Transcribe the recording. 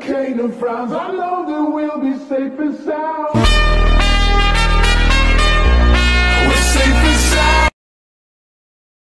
hurricane of frowns. I know that we'll be safe and sound.